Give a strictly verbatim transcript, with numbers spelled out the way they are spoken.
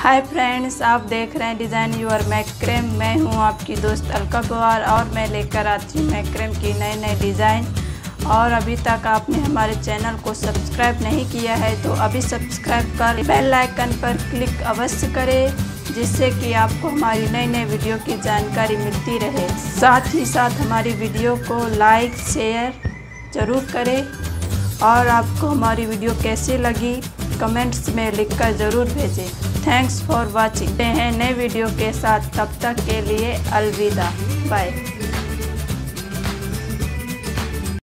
Hi friends, आप देख रहे हैं डिज़ाइन यूर मैक्रेम। मैं हूं आपकी दोस्त अलका पवार और मैं लेकर आती हूँ मैक्रेम की नए नए डिज़ाइन। और अभी तक आपने हमारे चैनल को सब्सक्राइब नहीं किया है तो अभी सब्सक्राइब कर बेल आइकन पर क्लिक अवश्य करें, जिससे कि आपको हमारी नई नई वीडियो की जानकारी मिलती रहे। साथ ही साथ हमारी वीडियो को लाइक शेयर ज़रूर करें और आपको हमारी वीडियो कैसी लगी कमेंट्स में लिखकर ज़रूर भेजें। Thanks for watching. हैं नए वीडियो के साथ, तब तक के लिए अलविदा, बाय।